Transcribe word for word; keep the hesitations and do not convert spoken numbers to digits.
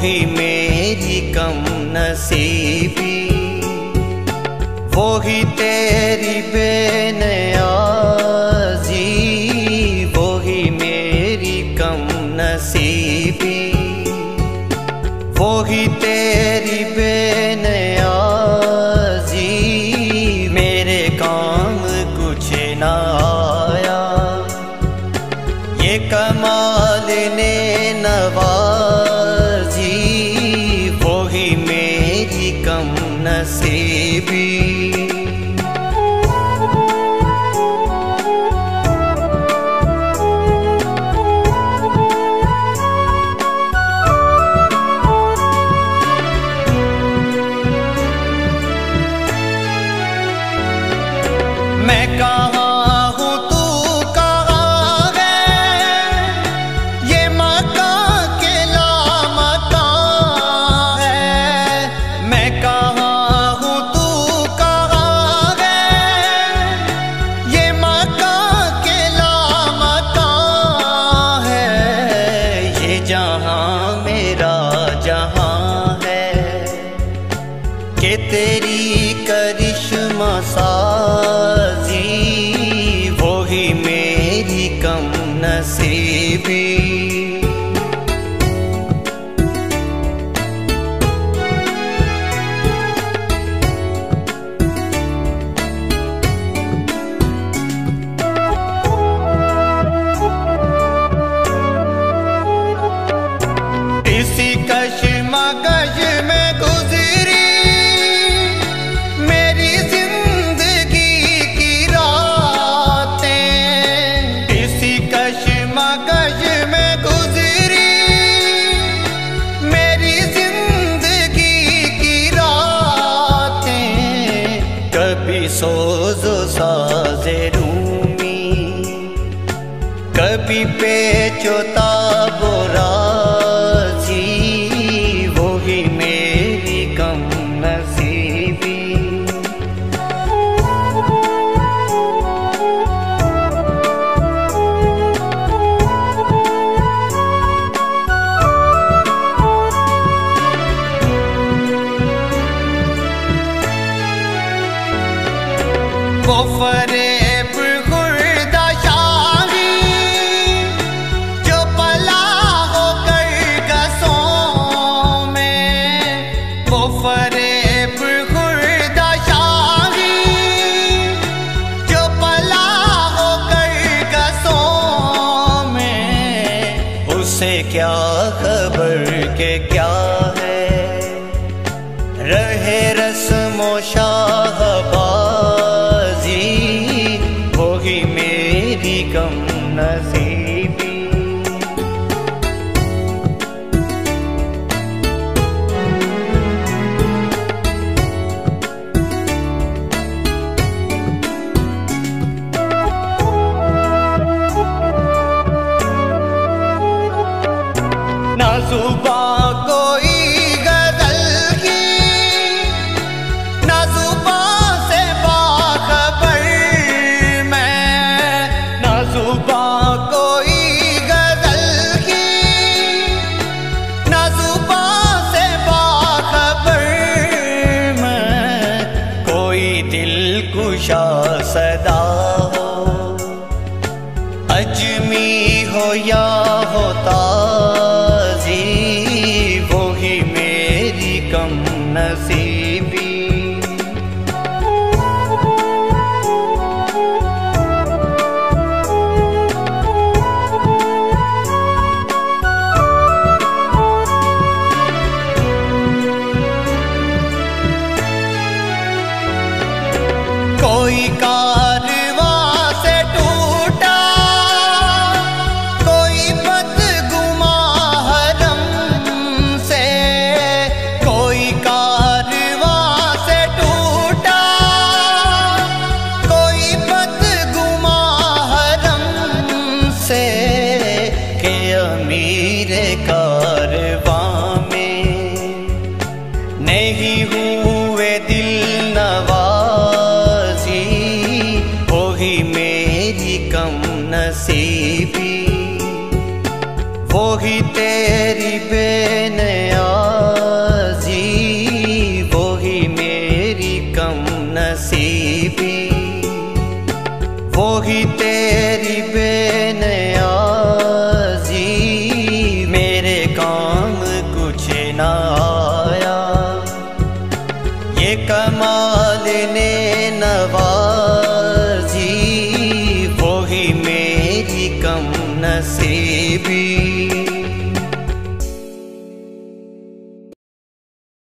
ही मेरी कम नसीबी, वो ही तेरी बेनियाज़ी, वो ही मेरी कम नसीबी, वो ही तेरी बेनियाज़ी। मेरे काम कुछ ना आया ये कमाल ने नवाजी, वो ही मेरी कम नसीबी। मैं कहाँ हूँ तू कहाँ है, ये मकां के लामकां है। मैं कहाँ हूँ तू कहाँ है, ये मकां के लामकां है। ये जहाँ मेरा जहाँ है कि तेरी करिश्मा साजी, वो ही मेरी कम नसीबी। इसी कश्मकश में गुजरी मेरी जिंदगी की रातें, इसी कश्मकश में गुजरी मेरी जिंदगी की रातें। कभी सोज़ो साज़े रूमी, कभी पेचो ताबो राज़ी, वो ही मेरी कम नसीबी। वो फरेब खुर्दा शाही जो पला होकर गसों में, वो फरेब खुर्दा शाही जो पला होकर गसों में। उसे क्या खबर के क्या है रहे रस्मो शाहबाजी, वो ही मेरी कम नसीबी। ना ज़ुबां कोई गज़ल की, ना ज़ुबां से बाखबर मैं, ना ज़ुबां कोई गज़ल की, ना ज़ुबां से बाखबर मैं। कोई दिलकुशा सदा हो, अजमी हो या होता, वो ही मेरी कम नसीबी। कोई कारवां से टूटा, कोई बदगुमा हरम से, कोई कारवां से टूटा, कोई बदगुमा हरम से। के अमीर कारवां में नहीं हुए दिल नवाज़ी, वो ही मेरी कम नसीबी, वो ही तेरी बेनियाज़ी। होगी तेरी बेनियाजी, मेरे काम कुछ ना आया। ये कमाल ने नवाजी, वो ही मेरी कम नसीबी।